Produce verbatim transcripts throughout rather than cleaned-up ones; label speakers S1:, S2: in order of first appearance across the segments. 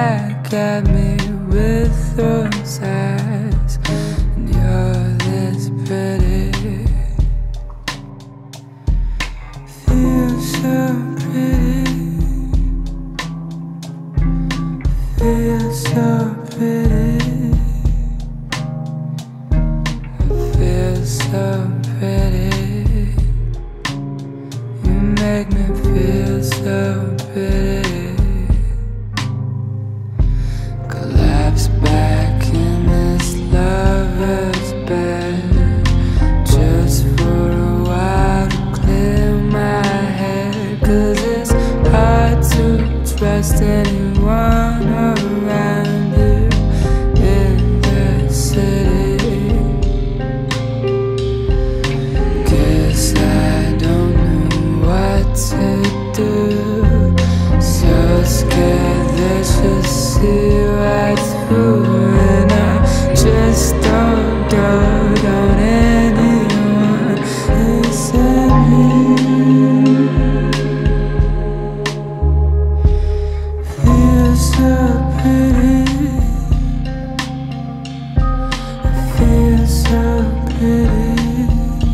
S1: back at me with those eyes, and you're this pretty. Feels so pretty. Feels so pretty. I feel so pretty. You make me feel so pretty. Collapse back in this lover's bed, just for a while to clear my head. Cause it's hard to trust anyone around you in the city. Guess I don't know what to do. So scared that she'll see right through, and I just don't dote on anyone except me. Feels so pretty. I feel so pretty.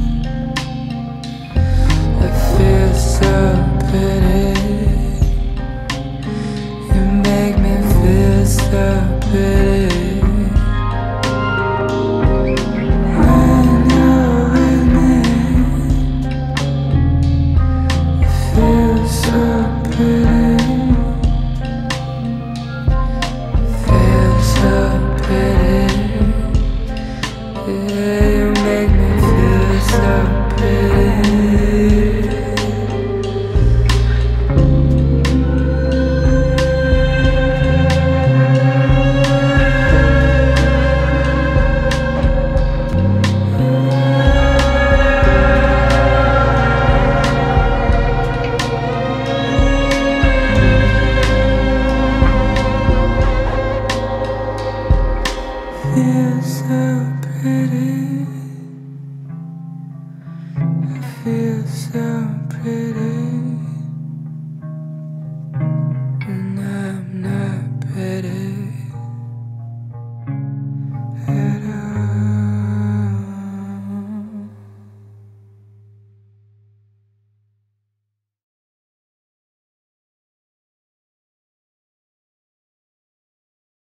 S1: I feel so pretty. You make me feel so pretty. When you're with me, I feel so pretty. I feel so pretty. Yeah, you make me feel so pretty. Feel so pretty. I feel so pretty.